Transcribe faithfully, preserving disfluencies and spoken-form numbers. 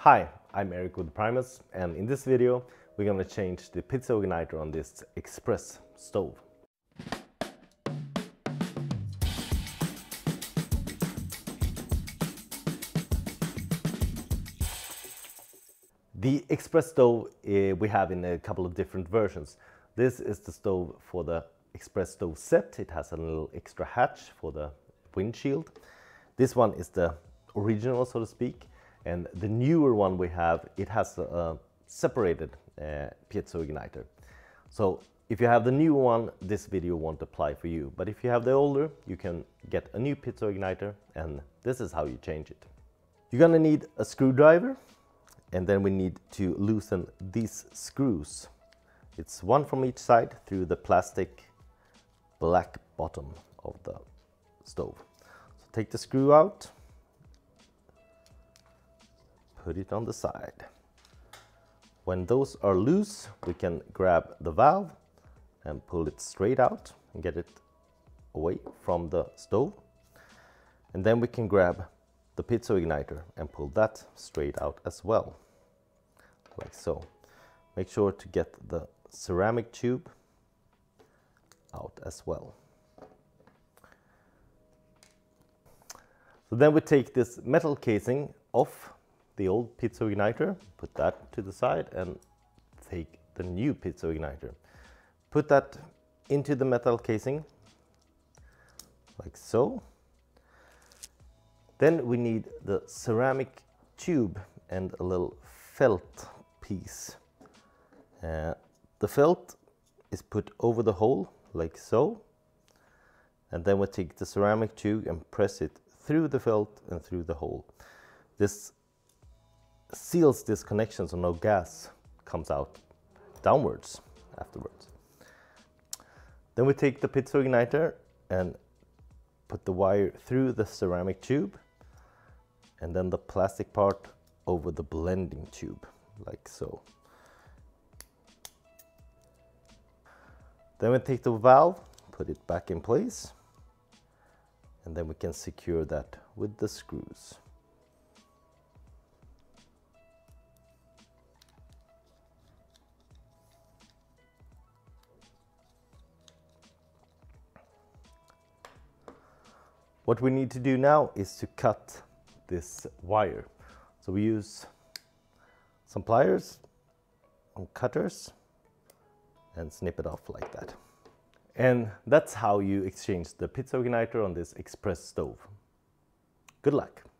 Hi, I'm Eric with Primus, and in this video we're going to change the Piezo Igniter on this express stove. The express stove uh, we have in a couple of different versions. This is the stove for the express stove set. It has a little extra hatch for the windshield. This one is the original, so to speak. And the newer one we have, it has a, a separated uh, Piezo Igniter. So if you have the new one, this video won't apply for you. But if you have the older, you can get a new Piezo Igniter, and this is how you change it. You're gonna need a screwdriver, and then we need to loosen these screws. It's one from each side through the plastic black bottom of the stove. So take the screw out. Put it on the side. When those are loose, we can grab the valve and pull it straight out and get it away from the stove. And then we can grab the Piezo Igniter and pull that straight out as well, like so. Make sure to get the ceramic tube out as well. So then we take this metal casing off the old Piezo Igniter, put that to the side, and take the new Piezo Igniter. Put that into the metal casing, like so. Then we need the ceramic tube and a little felt piece. Uh, the felt is put over the hole, like so. And then we take the ceramic tube and press it through the felt and through the hole. This seals this connection so no gas comes out downwards afterwards. Then we take the Piezo Igniter and put the wire through the ceramic tube, and then the plastic part over the blending tube, like so. Then we take the valve, put it back in place, and then we can secure that with the screws. What we need to do now is to cut this wire. So we use some pliers and cutters and snip it off like that. And that's how you exchange the Piezo Igniter on this express stove. Good luck!